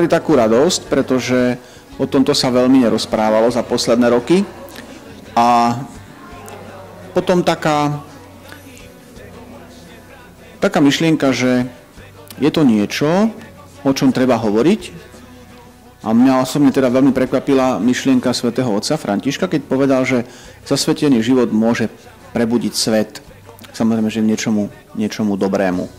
spravili takú radosť, pretože o tomto sa veľmi nerozprávalo za posledné roky. A potom taká myšlienka, že je to niečo, o čom treba hovoriť. A mňa osobne teda veľmi prekvapila myšlienka svätého otca Františka, keď povedal, že zasvetený život môže prebudiť svet. Samozrejme, že niečomu dobrému.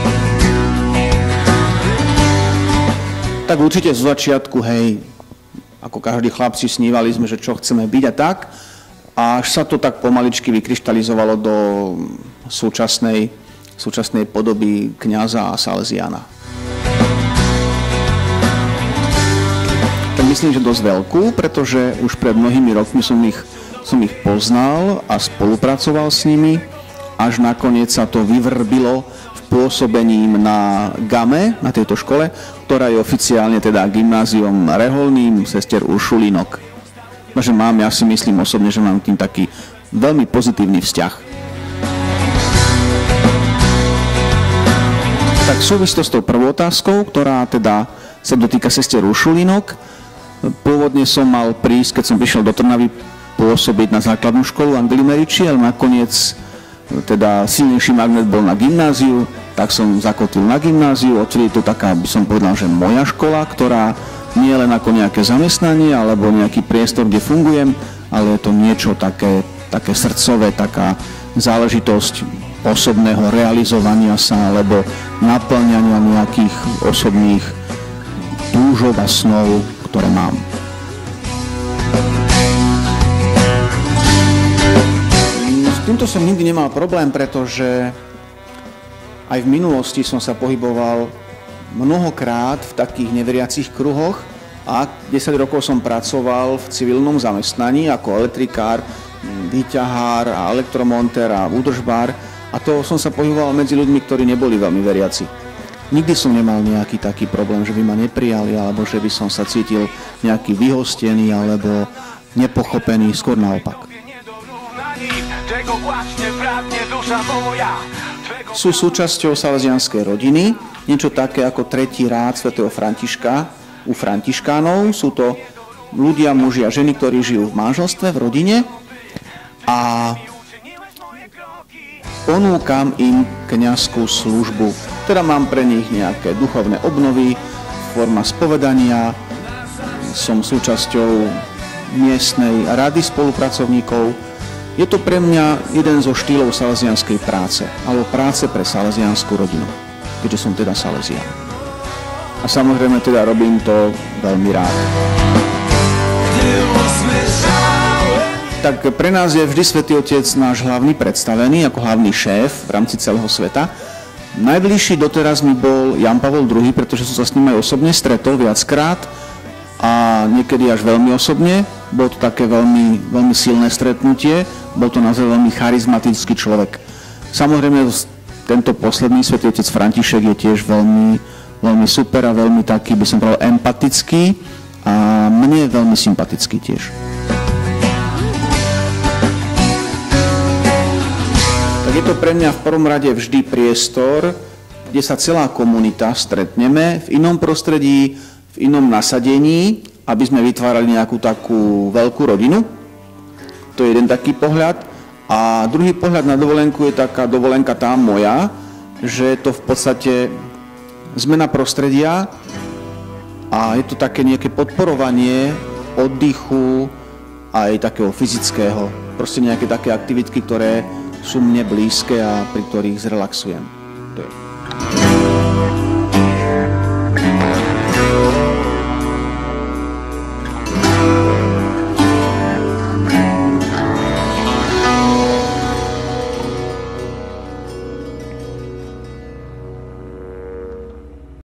Tak určite zo začiatku, hej, ako každý chlapci snívali sme, že čo chceme byť a tak. A až sa to tak pomaličky vykryštalizovalo do súčasnej podoby kňaza a salesiána. Tak myslím, že dosť veľkú, pretože už pred mnohými rokmi som ich poznal a spolupracoval s nimi, až nakoniec sa to vyvrbilo v pôsobením na GAME, na tejto škole, ktorá je oficiálne teda gymnáziom reholným sestier Uršulínok. Takže ja si myslím osobne, že mám tým taký veľmi pozitívny vzťah. Tak súvisí to s tou prvou otázkou, ktorá teda sa dotýka sestier Uršulínok. Pôvodne som mal prísť, keď som prišiel do Trnavy, pôsobiť na základnú školu Angely Meriči, ale nakoniec teda silnejší magnet bol na gymnáziu, tak som zakotil na gymnáziu, odtedy to taká, by som povedal, že moja škola, ktorá nie je len ako nejaké zamestnanie alebo nejaký priestor, kde fungujem, ale je to niečo také srdcové, taká záležitosť osobného realizovania sa alebo naplňania nejakých osobných túžob a snov, ktoré mám. S týmto som nikdy nemal problém, pretože aj v minulosti som sa pohyboval mnohokrát v takých neveriacich kruhoch a 10 rokov som pracoval v civilnom zamestnaní ako elektrikár, výťahár a elektromontér a údržbár a to som sa pohyboval medzi ľuďmi, ktorí neboli veľmi veriaci. Nikdy som nemal nejaký taký problém, že by ma neprijali, alebo že by som sa cítil nejaký vyhostený, alebo nepochopený, skôr naopak. Sú súčasťou salesianskej rodiny, niečo také ako tretí rád svätého Františka u františkánov. Sú to ľudia, muži a ženy, ktorí žijú v manželstve, v rodine a ponúkam im kňazskú službu. Teda mám pre nich nejaké duchovné obnovy, forma spovedania, som súčasťou miestnej rady spolupracovníkov. Je to pre mňa jeden zo štýlov salesianskej práce, alebo práce pre salesianskú rodinu, keďže som teda salesián. A samozrejme teda robím to veľmi rád. Tak pre nás je vždy Svätý Otec náš hlavný predstavený, ako hlavný šéf v rámci celého sveta. Najbližší doteraz mi bol Jan Pavol II, pretože som sa s ním aj osobne stretol viackrát a niekedy až veľmi osobne. Bolo to také veľmi, veľmi silné stretnutie, bol to naozaj veľmi charizmatický človek. Samozrejme, tento posledný Svätý Otec František je tiež veľmi, veľmi super a veľmi taký, by som povedal, empatický a mne je veľmi sympatický tiež. Tak je to pre mňa v prvom rade vždy priestor, kde sa celá komunita stretneme v inom prostredí, v inom nasadení, aby sme vytvárali nejakú takú veľkú rodinu. To je jeden taký pohľad. A druhý pohľad na dovolenku je taká dovolenka tá moja, že je to v podstate zmena prostredia a je to také nejaké podporovanie oddychu aj takého fyzického. Proste nejaké také aktivitky, ktoré sú mne blízke a pri ktorých zrelaxujem.